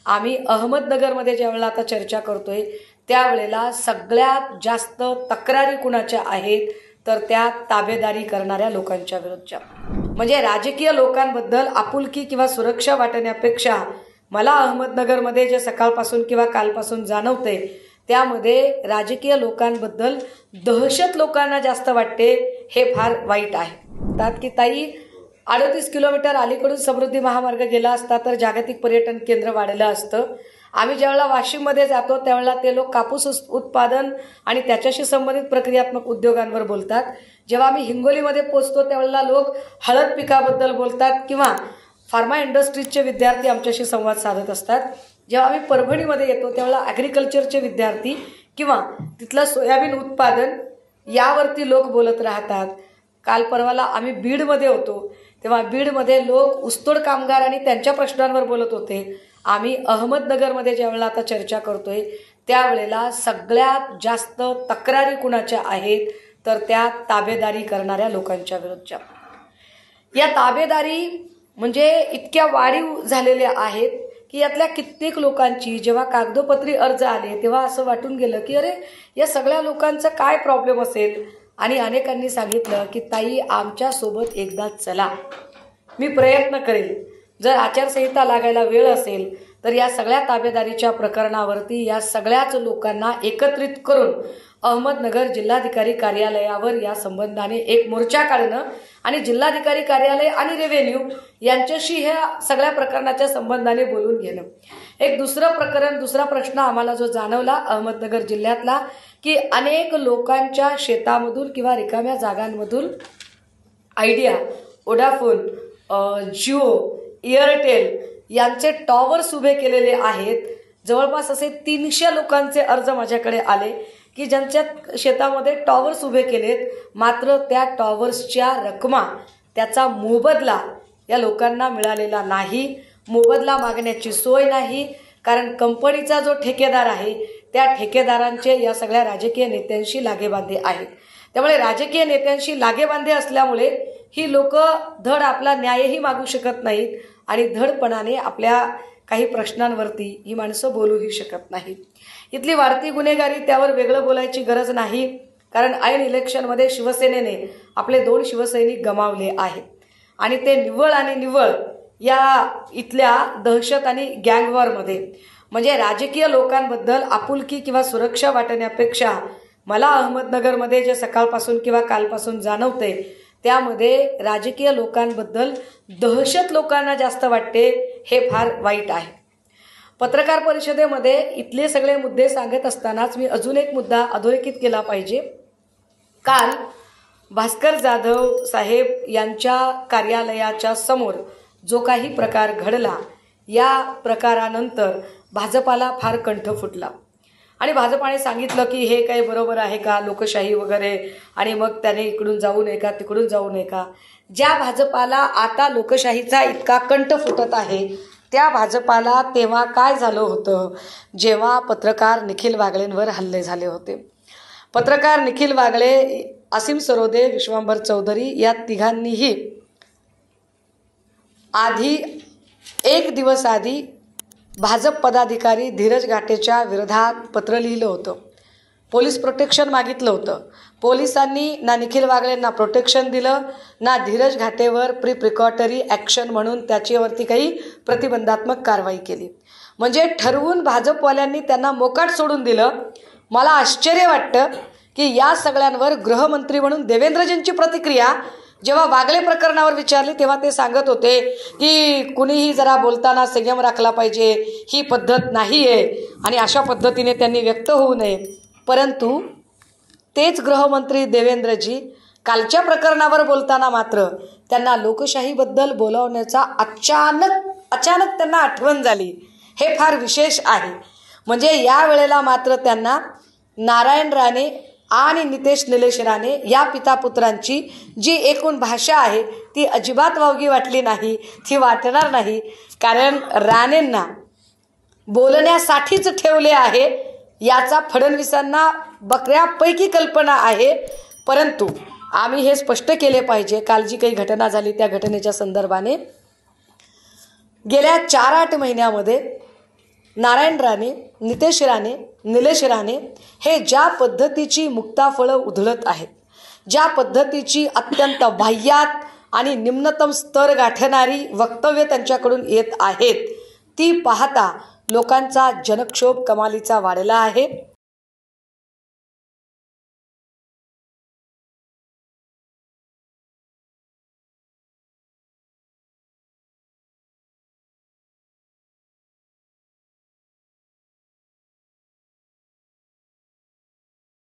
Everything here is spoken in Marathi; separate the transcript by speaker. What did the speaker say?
Speaker 1: आम्ही अहमदनगरमध्ये ज्यावेळेला आता चर्चा करतोय त्यावेळेला सगळ्यात जास्त तक्रारी कुणाच्या आहेत तर त्या ताबेदारी करणाऱ्या लोकांच्या विरुद्धच्या। म्हणजे राजकीय लोकांबद्दल आपुलकी किंवा सुरक्षा वाटण्यापेक्षा मला अहमदनगरमध्ये जे सकाळपासून किंवा कालपासून जाणवते त्यामध्ये राजकीय लोकांबद्दल दहशत लोकांना जास्त वाटते, हे फार वाईट आहे। तात की ताई 38 किलोमीटर अलीकडून समृद्धी महामार्ग गेला असता तर जागतिक पर्यटन केंद्र वाढलं असतं। आम्ही ज्यावेळेला वाशिममध्ये जातो त्यावेळेला ते लोक कापूस उत्पादन आणि त्याच्याशी संबंधित प्रक्रियात्मक उद्योगांवर बोलतात। जेव्हा आम्ही हिंगोलीमध्ये पोहोचतो त्यावेळेला लोक हळद पिकाबद्दल बोलतात किंवा फार्मा इंडस्ट्रीजचे विद्यार्थी आमच्याशी संवाद साधत असतात। जेव्हा आम्ही परभणीमध्ये येतो त्यावेळेला ॲग्रिकल्चरचे विद्यार्थी किंवा तिथलं सोयाबीन उत्पादन यावरती लोक बोलत राहतात। काल परवाला आम्ही बीडमध्ये होतो तेव्हा बीडमध्ये लोक ऊसतोड कामगार आणि त्यांच्या प्रश्नांवर बोलत होते। आम्ही अहमदनगरमध्ये ज्यावेळेला आता चर्चा करतोय त्यावेळेला सगळ्यात जास्त तक्रारी कुणाच्या आहेत तर त्या ताबेदारी करणाऱ्या लोकांच्या विरुद्धच्या। या ताबेदारी म्हणजे इतक्या वाढीव झालेल्या आहेत की यातल्या कित्येक लोकांची जेव्हा कागदोपत्री अर्ज आले तेव्हा असं वाटून गेलं की अरे या सगळ्या लोकांचा काय प्रॉब्लेम असेल। आणि अनेकांनी सांगितलं की ताई आमच्यासोबत एकदा चला, मी प्रयत्न करेल, जर आचारसंहिता लागायला वेळ असेल तर या सगळ्या ताबेदारीच्या प्रकरणावरती या सगळ्याच लोकांना एकत्रित करून अहमदनगर जिल्हाधिकारी कार्यालयावर या संबंधाने एक मोर्चा काढणं आणि जिल्हाधिकारी कार्यालय आणि रेव्हेन्यू यांच्याशी ह्या सगळ्या प्रकरणाच्या संबंधाने बोलून घेणं। एक दुसरा प्रश्न आम्हाला जो जाणवला अहमदनगर जिल्ह्यातला की अनेक लोकांच्या शेतामधून किंवा रिकाम्या जागांमधून आयडिया, वोडाफोन, जिओ, एअरटेल यांचे टॉवर्स उभे केलेले आहेत। जवळपास असे 300 लोकांचे अर्ज माझ्याकडे आले की ज्यांच्या शेतामध्ये टॉवर्स उभे केलेत, मात्र त्या टॉवर्सच्या रकमा त्याचा मोबदला या लोकांना मिळालेला नाही। मोबदला मागण्याची सोय नाही, कारण कंपनीचा जो ठेकेदार आहे त्या ठेकेदारांचे या सगळ्या राजकीय नेत्यांशी लागेबांधे आहेत। त्यामुळे राजकीय नेत्यांशी लागेबांधे असल्यामुळे ही लोक धड आपला न्यायही मागू शकत नाहीत आणि धडपणाने आपल्या काही प्रश्नांवरती ही माणसं बोलूही शकत नाहीत। इथली वाढती गुन्हेगारी त्यावर वेगळं बोलायची गरज नाही, कारण ऐन इलेक्शनमध्ये शिवसेनेने आपले 2 शिवसैनिक गमावले आहेत आणि ते निव्वळ या इथल्या दहशत आणि गँगवॉरमध्ये। म्हणजे राजकीय लोकांबद्दल आपुलकी किंवा सुरक्षा वाटण्यापेक्षा मला अहमदनगरमध्ये जे सकाळपासून किंवा कालपासून जाणवते त्यामध्ये राजकीय लोकांबद्दल दहशत लोकांना जास्त वाटते, हे फार वाईट आहे। पत्रकार परिषदेमध्ये इथले सगळे मुद्दे सांगत असतानाच मी अजून एक मुद्दा अधोरेखित केला पाहिजे। काल भास्कर जाधव साहेब यांच्या कार्यालयाच्या समोर जो काही प्रकार घडला या प्रकारानंतर भाजपाला फार कंठ फुटला आणि भाजपाने सांगितलं की हे काही बरोबर आहे का, लोकशाही वगैरे, आणि मग त्याने इकडून जाऊ नये का तिकडून जाऊ नये का। ज्या भाजपाला आता लोकशाहीचा इतका कंठ फुटत आहे त्या भाजपाला तेव्हा काय झालं होतं जेव्हा पत्रकार निखिल वागळेंवर हल्ले झाले होते। पत्रकार निखिल वागळे, असीम सरोदे, विश्वांबर चौधरी या तिघांनीही आधी 1 दिवस आधी भाजप पदाधिकारी धीरज घाटेच्या विरोधात पत्र लिहिलं होतं, पोलीस प्रोटेक्शन मागितलं होतं। पोलिसांनी ना निखिल वागळेंना प्रोटेक्शन दिलं ना धीरज घाटेवर प्रिकॉटरी ॲक्शन म्हणून त्याच्यावरती काही प्रतिबंधात्मक कारवाई केली। म्हणजे ठरवून भाजपवाल्यांनी त्यांना मोकाट सोडून दिलं। मला आश्चर्य वाटतं की या सगळ्यांवर गृहमंत्री म्हणून देवेंद्रजींची प्रतिक्रिया जेव्हा वागळे प्रकरणावर विचारली तेव्हा ते सांगत होते की कुणीही जरा बोलताना संयम राखला पाहिजे, ही पद्धत नाही आहे आणि अशा पद्धतीने त्यांनी व्यक्त होऊ नये। परंतु तेच गृहमंत्री देवेंद्रजी कालच्या प्रकरणावर बोलताना मात्र त्यांना लोकशाहीबद्दल बोलवण्याचा अचानक त्यांना आठवण झाली, हे फार विशेष आहे। म्हणजे या वेळेला मात्र त्यांना नारायण राणे आणि नितेश निलेश राणे या पितापुत्रांची जी एकूण भाषा आहे ती अजिबात वावगी वाटली नाही, ती वाटणार नाही, कारण राणेंना बोलण्यासाठीच ठेवले आहे याचा फडणवीसांना बऱ्यापैकी कल्पना आहे। परंतु आम्ही हे स्पष्ट केले पाहिजे, काल जी काही घटना झाली त्या घटनेच्या संदर्भाने गेल्या 4-8 महिन्यामध्ये नारायण राणे, नितेश राणे, निलेश राणे हे ज्या पद्धतीची मुक्ताफळं उधळत आहेत, ज्या पद्धतीची अत्यंत बाह्यात आणि निम्नतम स्तर गाठणारी वक्तव्य त्यांच्याकडून येत आहेत, ती पाहता लोकांचा जनक्षोभ कमालीचा वाढला आहे.